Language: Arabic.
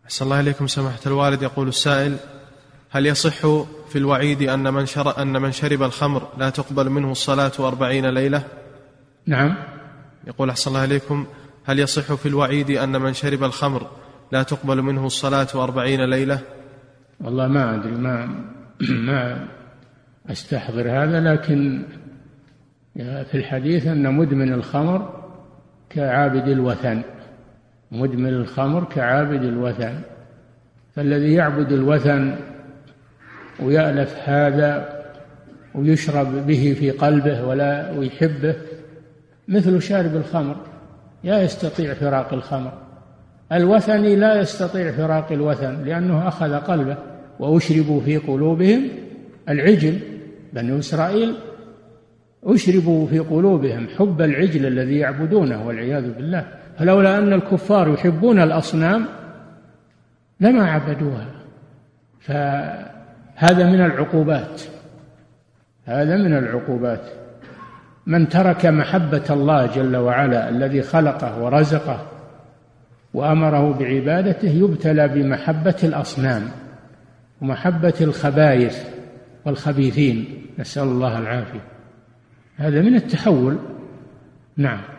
أحسن الله إليكم سماحة الوالد. يقول السائل: هل يصح في الوعيد أن من شرب الخمر لا تقبل منه الصلاة 40 ليلة؟ نعم. يقول أحسن الله إليكم: هل يصح في الوعيد أن من شرب الخمر لا تقبل منه الصلاة 40 ليلة؟ والله ما أدري، ما أستحضر هذا، لكن في الحديث أن مدمن الخمر كعابد الوثن، مدمن الخمر كعابد الوثن. فالذي يعبد الوثن ويألف هذا ويشرب به في قلبه ويحبه مثل شارب الخمر، لا يستطيع فراق الخمر. الوثني لا يستطيع فراق الوثن لأنه أخذ قلبه. وأشربوا في قلوبهم العجل، بنو إسرائيل أشربوا في قلوبهم حب العجل الذي يعبدونه والعياذ بالله. فلولا أن الكفار يحبون الأصنام لما عبدوها. فهذا من العقوبات، هذا من العقوبات. من ترك محبة الله جل وعلا الذي خلقه ورزقه وأمره بعبادته يبتلى بمحبة الأصنام ومحبة الخبائث والخبيثين، نسأل الله العافية. هذا من التحول. نعم.